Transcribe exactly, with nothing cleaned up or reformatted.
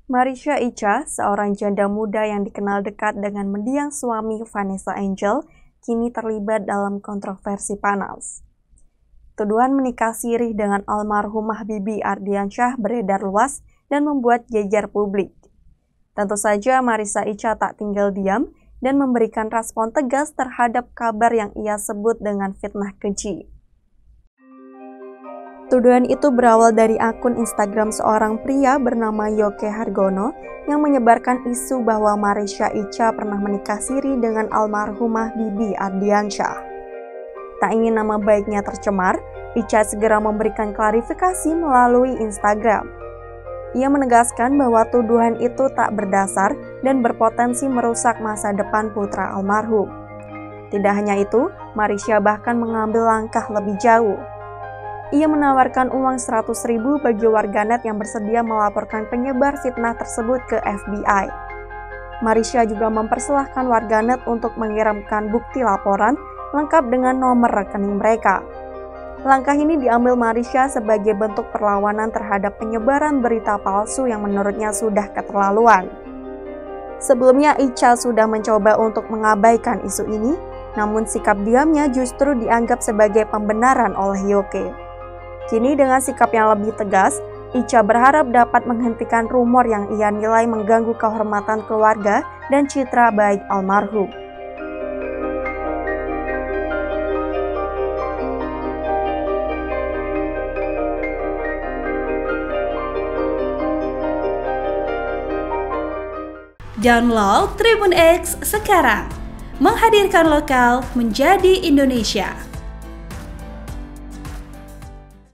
Marisha Icha, seorang janda muda yang dikenal dekat dengan mendiang suami Vanessa Angel, kini terlibat dalam kontroversi panas. Tuduhan menikah sirih dengan almarhumah Bibi Ardiansyah beredar luas dan membuat geger publik. Tentu saja Marisha Icha tak tinggal diam dan memberikan respon tegas terhadap kabar yang ia sebut dengan fitnah keji. Tuduhan itu berawal dari akun Instagram seorang pria bernama Yoke Hargono yang menyebarkan isu bahwa Marisha Icha pernah menikah siri dengan almarhumah Bibi Ardiansyah. Tak ingin nama baiknya tercemar, Icha segera memberikan klarifikasi melalui Instagram. Ia menegaskan bahwa tuduhan itu tak berdasar dan berpotensi merusak masa depan putra almarhum. Tidak hanya itu, Marisha bahkan mengambil langkah lebih jauh. Ia menawarkan uang seratus ribu bagi warganet yang bersedia melaporkan penyebar fitnah tersebut ke F B I. Marisha juga mempersilahkan warganet untuk mengirimkan bukti laporan lengkap dengan nomor rekening mereka. Langkah ini diambil Marisha sebagai bentuk perlawanan terhadap penyebaran berita palsu yang menurutnya sudah keterlaluan. Sebelumnya Icha sudah mencoba untuk mengabaikan isu ini, namun sikap diamnya justru dianggap sebagai pembenaran oleh Yoke. Kini dengan sikap yang lebih tegas, Icha berharap dapat menghentikan rumor yang ia nilai mengganggu kehormatan keluarga dan citra baik almarhum. Download Tribun X sekarang, menghadirkan lokal menjadi Indonesia.